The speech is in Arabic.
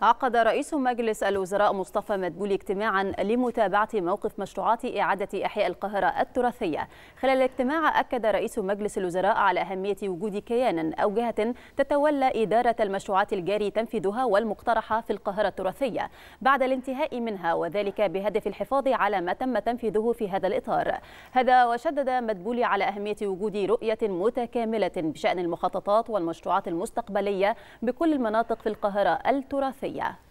عقد رئيس مجلس الوزراء مصطفى مدبولي اجتماعا لمتابعة موقف مشروعات إعادة إحياء القاهرة التراثية. خلال الاجتماع أكد رئيس مجلس الوزراء على أهمية وجود كيان أو جهة تتولى إدارة المشروعات الجاري تنفيذها والمقترحة في القاهرة التراثية بعد الانتهاء منها، وذلك بهدف الحفاظ على ما تم تنفيذه في هذا الإطار. هذا وشدد مدبولي على أهمية وجود رؤية متكاملة بشأن المخططات والمشروعات المستقبلية بكل المناطق في القاهرة التراثية.